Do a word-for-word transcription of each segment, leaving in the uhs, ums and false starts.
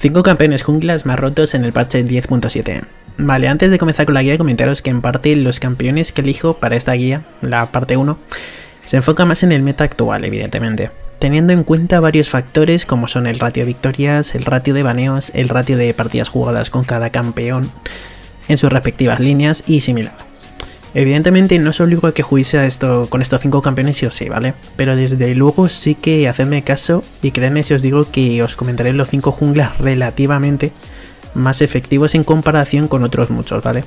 cinco campeones junglas más rotos en el parche diez punto siete. Vale, antes de comenzar con la guía, comentaros que en parte los campeones que elijo para esta guía, la parte uno, se enfoca más en el meta actual, evidentemente, teniendo en cuenta varios factores como son el ratio de victorias, el ratio de baneos, el ratio de partidas jugadas con cada campeón en sus respectivas líneas y similar. Evidentemente no os obligo a que juguéis a esto con estos cinco campeones sí o sí, ¿vale? Pero desde luego sí que hacedme caso y créanme si os digo que os comentaré los cinco junglas relativamente más efectivos en comparación con otros muchos, ¿vale?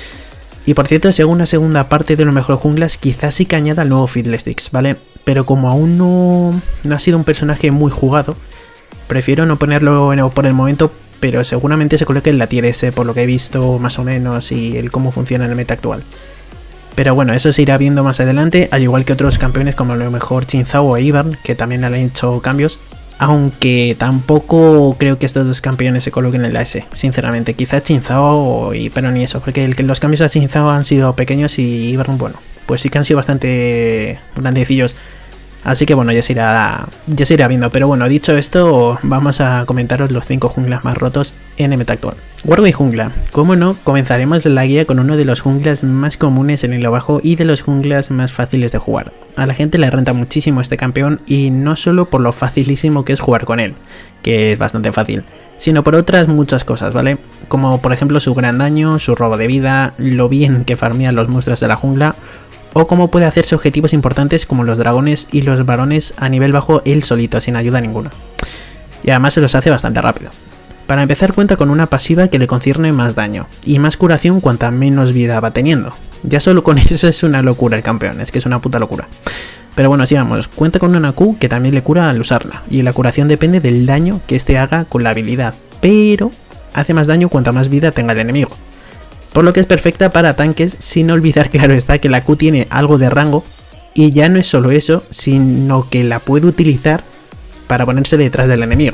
Y por cierto, si hago una segunda parte de los mejores junglas, quizás sí que añada el nuevo Fiddlesticks, ¿vale? Pero como aún no, no ha sido un personaje muy jugado, prefiero no ponerlo por el momento, pero seguramente se coloque en la tier S por lo que he visto más o menos y el cómo funciona en el meta actual. Pero bueno, eso se irá viendo más adelante, al igual que otros campeones como a lo mejor Xin Zhao o Ivern, que también han hecho cambios. Aunque tampoco creo que estos dos campeones se coloquen en la S, sinceramente. Quizás Xin Zhao, y, pero ni eso, porque el, los cambios a Xin Zhao han sido pequeños y Ivern, bueno, pues sí que han sido bastante grandecillos. Así que bueno, ya se irá, ya se irá viendo. Pero bueno, dicho esto, vamos a comentaros los cinco junglas más rotos en el meta actual. Warwick jungla. Como no, comenzaremos la guía con uno de los junglas más comunes en el bajo y de los junglas más fáciles de jugar. A la gente le renta muchísimo este campeón y no solo por lo facilísimo que es jugar con él, que es bastante fácil, sino por otras muchas cosas, ¿vale? Como por ejemplo su gran daño, su robo de vida, lo bien que farmea los monstruos de la jungla, o cómo puede hacerse objetivos importantes como los dragones y los varones a nivel bajo él solito, sin ayuda ninguna. Y además se los hace bastante rápido. Para empezar cuenta con una pasiva que le concierne más daño, y más curación cuanta menos vida va teniendo. Ya solo con eso es una locura el campeón, es que es una puta locura. Pero bueno, sigamos, cuenta con una Q que también le cura al usarla, y la curación depende del daño que éste haga con la habilidad, pero hace más daño cuanta más vida tenga el enemigo. Por lo que es perfecta para tanques, sin olvidar, claro está, que la Q tiene algo de rango, y ya no es solo eso, sino que la puede utilizar para ponerse detrás del enemigo.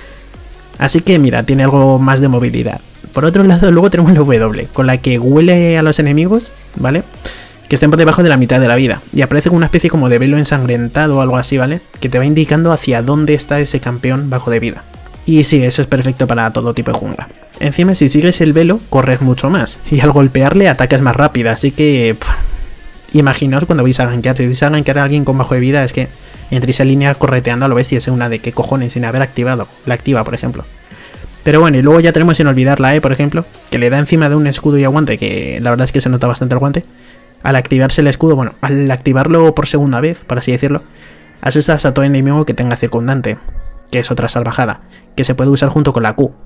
Así que mira, tiene algo más de movilidad. Por otro lado, luego tenemos la W, con la que huele a los enemigos, ¿vale? Que estén por debajo de la mitad de la vida, y aparece con una especie como de velo ensangrentado o algo así, ¿vale? Que te va indicando hacia dónde está ese campeón bajo de vida. Y sí, eso es perfecto para todo tipo de jungla. Encima, si sigues el velo, corres mucho más, y al golpearle atacas más rápido, así que... Pff, imaginaos cuando vais a gankear, si vais a gankear a alguien con bajo de vida, es que entréis a línea correteando a lo bestia, es una de qué cojones, sin haber activado, la activa por ejemplo. Pero bueno, y luego ya tenemos sin olvidar la E, por ejemplo, que le da encima de un escudo y aguante, que la verdad es que se nota bastante el guante. Al activarse el escudo, bueno, al activarlo por segunda vez, por así decirlo, asustas a todo enemigo que tenga circundante, que es otra salvajada, que se puede usar junto con la Q.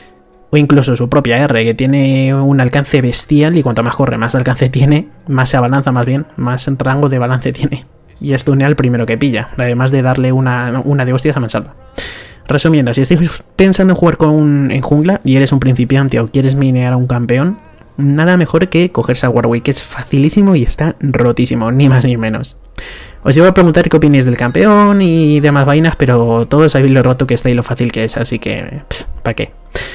O incluso su propia R, que tiene un alcance bestial y cuanto más corre, más alcance tiene, más se abalanza más bien, más rango de balance tiene. Y estunea al primero que pilla, además de darle una, una de hostias a mansalva. Resumiendo, si estáis pensando en jugar con, en jungla y eres un principiante o quieres minear a un campeón, nada mejor que cogerse a Warwick, que es facilísimo y está rotísimo, ni más ni menos. Os iba a preguntar qué opináis del campeón y demás vainas, pero todos sabéis lo roto que está y lo fácil que es, así que... ¿para qué?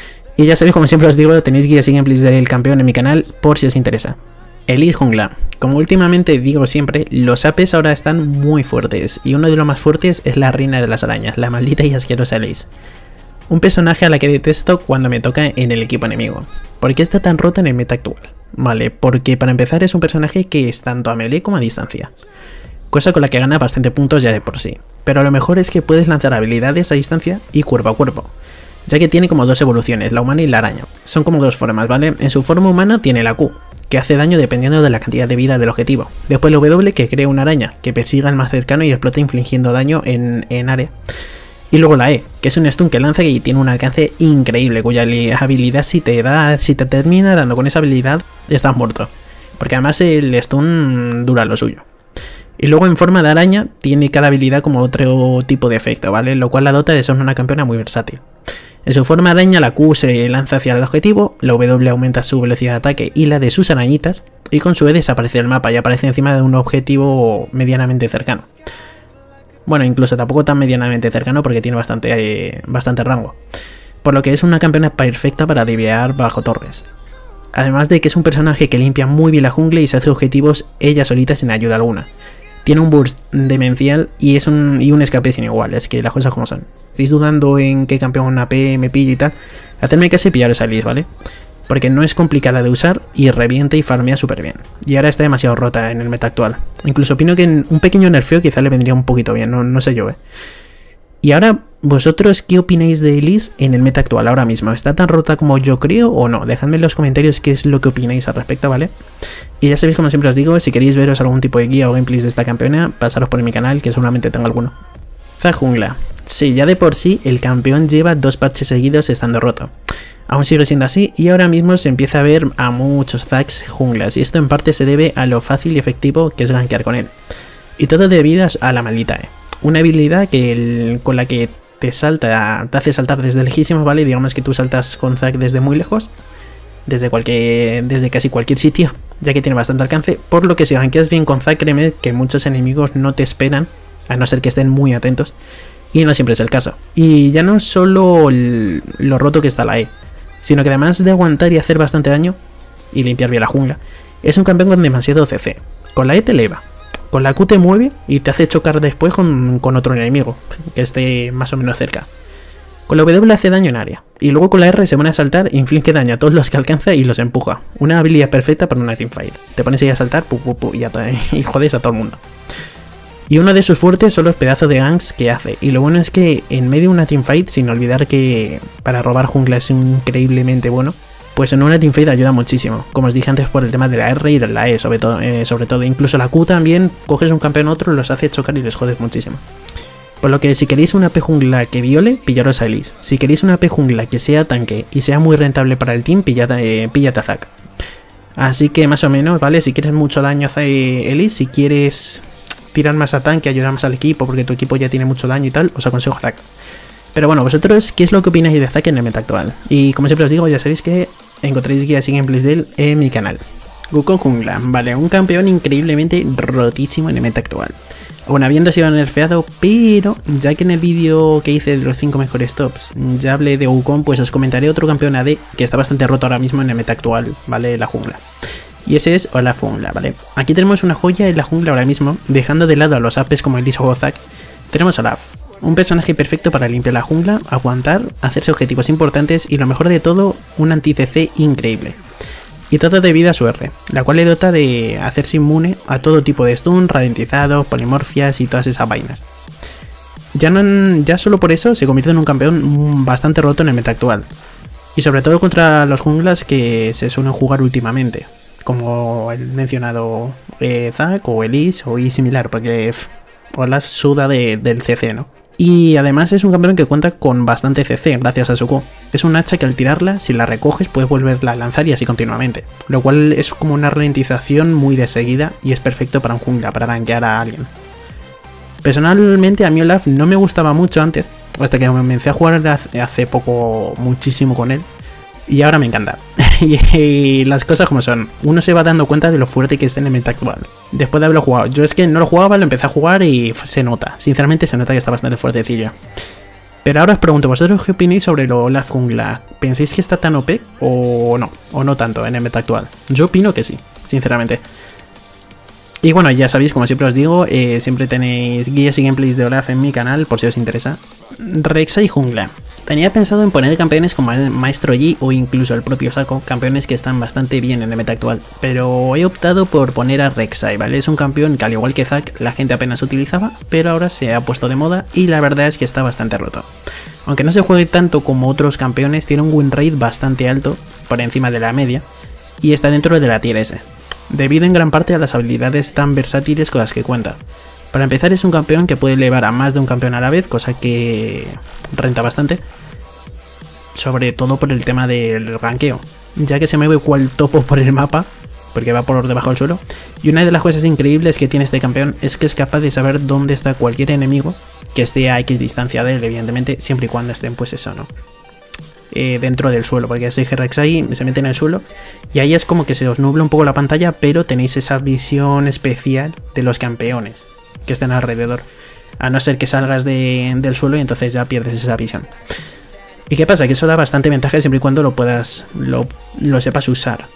Y ya sabéis, como siempre os digo, tenéis guías y gameplays del campeón en mi canal por si os interesa. Elite jungla. Como últimamente digo siempre, los A Ps ahora están muy fuertes, y uno de los más fuertes es la reina de las arañas, la maldita y asquerosa Elise. Un personaje a la que detesto cuando me toca en el equipo enemigo. ¿Por qué está tan rota en el meta actual? Vale, porque para empezar es un personaje que es tanto a melee como a distancia, cosa con la que gana bastante puntos ya de por sí. Pero lo mejor es que puedes lanzar habilidades a distancia y cuerpo a cuerpo, ya que tiene como dos evoluciones, la humana y la araña. Son como dos formas, ¿vale? En su forma humana tiene la Q, que hace daño dependiendo de la cantidad de vida del objetivo. Después la W, que crea una araña, que persiga al más cercano y explota infligiendo daño en, en área. Y luego la E, que es un stun que lanza y tiene un alcance increíble, cuya habilidad si te da, si te termina dando con esa habilidad, estás muerto. Porque además el stun dura lo suyo. Y luego en forma de araña tiene cada habilidad como otro tipo de efecto, ¿vale? Lo cual la dota de ser una campeona muy versátil. En su forma araña la Q se lanza hacia el objetivo, la W aumenta su velocidad de ataque y la de sus arañitas, y con su E desaparece del mapa y aparece encima de un objetivo medianamente cercano. Bueno, incluso tampoco tan medianamente cercano porque tiene bastante, eh, bastante rango. Por lo que es una campeona perfecta para divear bajo torres. Además de que es un personaje que limpia muy bien la jungla y se hace objetivos ella solita sin ayuda alguna. tiene un burst demencial y es un, y un escape sin igual, es que las cosas como son. Estáis dudando en qué campeón A P me pillo y tal, hacedme caso y pillaros a Elise, ¿vale? Porque no es complicada de usar y revienta y farmea súper bien. Y ahora está demasiado rota en el meta actual. Incluso opino que en un pequeño nerfeo quizá le vendría un poquito bien, no, no sé yo, ¿eh? Y ahora, ¿vosotros qué opináis de Elise en el meta actual ahora mismo? ¿Está tan rota como yo creo o no? Dejadme en los comentarios qué es lo que opináis al respecto, ¿vale? Y ya sabéis, como siempre os digo, si queréis veros algún tipo de guía o gameplays de esta campeona, pasaros por mi canal, que seguramente tengo alguno. Zac jungla. Sí, ya de por sí, el campeón lleva dos parches seguidos estando roto. Aún sigue siendo así y ahora mismo se empieza a ver a muchos Zacs junglas y esto en parte se debe a lo fácil y efectivo que es gankear con él. Y todo debido a la maldita E. Una habilidad que el, con la que te salta, te hace saltar desde lejísimos, ¿vale? Digamos que tú saltas con Zac desde muy lejos, desde cualquier, desde casi cualquier sitio, ya que tiene bastante alcance, por lo que si gankeas bien con Zac, créeme que muchos enemigos no te esperan, a no ser que estén muy atentos, y no siempre es el caso. Y ya no solo el, lo roto que está la E, sino que además de aguantar y hacer bastante daño, y limpiar bien la jungla, es un campeón con demasiado C C. Con la E te eleva, con la Q te mueve y te hace chocar después con, con otro enemigo, que esté más o menos cerca. Con la W hace daño en área, y luego con la R se pone a saltar, inflige daño a todos los que alcanza y los empuja. Una habilidad perfecta para una teamfight. Te pones ahí a saltar, pu, pu, pu, y, a y jodes a todo el mundo. Y uno de sus fuertes son los pedazos de ganks que hace. Y lo bueno es que en medio de una teamfight, sin olvidar que para robar jungla es increíblemente bueno, pues en una teamfight ayuda muchísimo. Como os dije antes por el tema de la R y de la E, sobre todo. Eh, sobre todo. Incluso la Q también, coges un campeón otro, los hace chocar y les jodes muchísimo. Por lo que si queréis una A P jungla que viole, pillaros a Elise. Si queréis una A P jungla que sea tanque y sea muy rentable para el team, pillad, eh, pillad a Zac. Así que más o menos, ¿vale? Si quieres mucho daño hacia Elise, si quieres tirar más a tanque, ayudar más al equipo porque tu equipo ya tiene mucho daño y tal, os aconsejo Zac. Pero bueno, vosotros, ¿qué es lo que opináis de Zac en el meta actual? Y como siempre os digo, ya sabéis que encontraréis guías y gameplays de él en mi canal. Wukong jungla, vale, un campeón increíblemente rotísimo en el meta actual. Bueno, habiendo sido nerfeado, pero ya que en el vídeo que hice de los cinco mejores tops ya hablé de Wukong, pues os comentaré otro campeón A D que está bastante roto ahora mismo en el meta actual, ¿vale? La jungla. Y ese es Olaf jungla, ¿vale? Aquí tenemos una joya en la jungla ahora mismo, dejando de lado a los A Ps como Elise o Zac. Tenemos Olaf, un personaje perfecto para limpiar la jungla, aguantar, hacerse objetivos importantes y lo mejor de todo, un anti-C C increíble. Y todo debido a su R, la cual le dota de hacerse inmune a todo tipo de stun, ralentizados, polimorfias y todas esas vainas. Ya, no, ya solo por eso se convierte en un campeón bastante roto en el meta actual. Y sobre todo contra los junglas que se suelen jugar últimamente, como el mencionado eh, Zac o Elise o y similar, porque pff, Olaf suda de, del C C, ¿no? Y además es un campeón que cuenta con bastante C C gracias a su Q. Es un hacha que al tirarla, si la recoges, puedes volverla a lanzar y así continuamente. Lo cual es como una ralentización muy de seguida y es perfecto para un jungla, para gankear a alguien. Personalmente a mí Olaf no me gustaba mucho antes, hasta que comencé a jugar hace poco muchísimo con él. Y ahora me encanta. Y las cosas como son. Uno se va dando cuenta de lo fuerte que está en el meta actual. Después de haberlo jugado. Yo es que no lo jugaba, lo empecé a jugar y se nota. Sinceramente se nota que está bastante fuertecillo. Pero ahora os pregunto, ¿vosotros qué opináis sobre lo Olaf jungla? ¿Pensáis que está tan O P o no? O no tanto en el meta actual. Yo opino que sí, sinceramente. Y bueno, ya sabéis, como siempre os digo, eh, siempre tenéis guías y gameplays de Olaf en mi canal, por si os interesa. Rek'Sai jungla. Tenía pensado en poner campeones como el Maestro Yi o incluso el propio Shaco, campeones que están bastante bien en el meta actual, pero he optado por poner a Rek'Sai, ¿vale? Es un campeón que al igual que Zac, la gente apenas utilizaba, pero ahora se ha puesto de moda y la verdad es que está bastante roto. Aunque no se juegue tanto como otros campeones, tiene un win rate bastante alto, por encima de la media, y está dentro de la tier S, debido en gran parte a las habilidades tan versátiles con las que cuenta. Para empezar, es un campeón que puede elevar a más de un campeón a la vez, cosa que renta bastante, sobre todo por el tema del ganqueo, ya que se mueve cual topo por el mapa, porque va por debajo del suelo. Y una de las cosas increíbles que tiene este campeón es que es capaz de saber dónde está cualquier enemigo que esté a X distancia de él, evidentemente, siempre y cuando estén, pues eso, ¿no? Eh, dentro del suelo, porque ese Rek'Sai se mete en el suelo y ahí es como que se os nubla un poco la pantalla, pero tenéis esa visión especial de los campeones que están alrededor, a no ser que salgas de, del suelo y entonces ya pierdes esa visión. ¿Y qué pasa? Que eso da bastante ventaja siempre y cuando lo puedas, lo, lo sepas usar.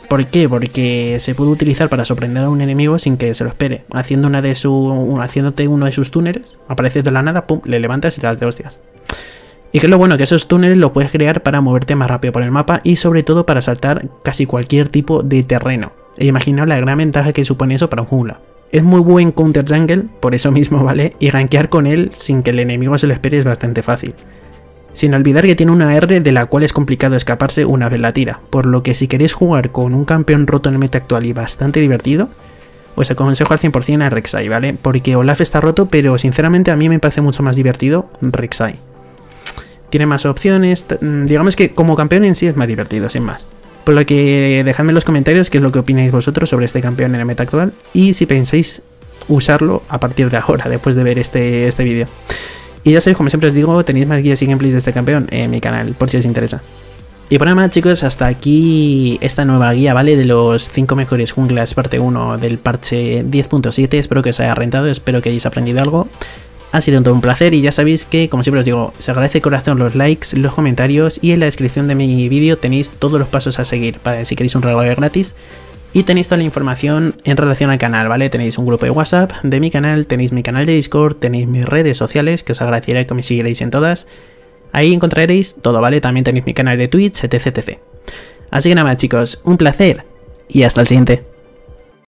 ¿Por qué? Porque se puede utilizar para sorprender a un enemigo sin que se lo espere. Haciendo una de su, haciéndote uno de sus túneles, apareces de la nada, pum, le levantas y te das de hostias. Y que es lo bueno, que esos túneles los puedes crear para moverte más rápido por el mapa y sobre todo para saltar casi cualquier tipo de terreno. E imaginaos la gran ventaja que supone eso para un jungla. Es muy buen counter jungle, por eso mismo, ¿vale? Y gankear con él sin que el enemigo se lo espere es bastante fácil. Sin olvidar que tiene una R de la cual es complicado escaparse una vez la tira, por lo que si queréis jugar con un campeón roto en el meta actual y bastante divertido, os aconsejo al cien por cien a Rek'Sai, ¿vale? Porque Olaf está roto, pero sinceramente a mí me parece mucho más divertido Rek'Sai. Tiene más opciones, digamos que como campeón en sí es más divertido, sin más. Por lo que dejadme en los comentarios qué es lo que opináis vosotros sobre este campeón en el meta actual y si pensáis usarlo a partir de ahora, después de ver este, este vídeo. Y ya sabéis, como siempre os digo, tenéis más guías y gameplays de este campeón en mi canal, por si os interesa. Y por nada más, chicos, hasta aquí esta nueva guía, ¿vale? De los cinco mejores junglas parte uno del parche diez punto siete. Espero que os haya rentado, espero que hayáis aprendido algo. Ha sido todo un placer y ya sabéis que, como siempre os digo, se agradece de corazón los likes, los comentarios y en la descripción de mi vídeo tenéis todos los pasos a seguir para si queréis un regalo gratis. Y tenéis toda la información en relación al canal, ¿vale? Tenéis un grupo de WhatsApp de mi canal, tenéis mi canal de Discord, tenéis mis redes sociales, que os agradecería que me siguierais en todas. Ahí encontraréis todo, ¿vale? También tenéis mi canal de Twitch, etc, etcétera. Así que nada más, chicos, un placer y hasta el siguiente.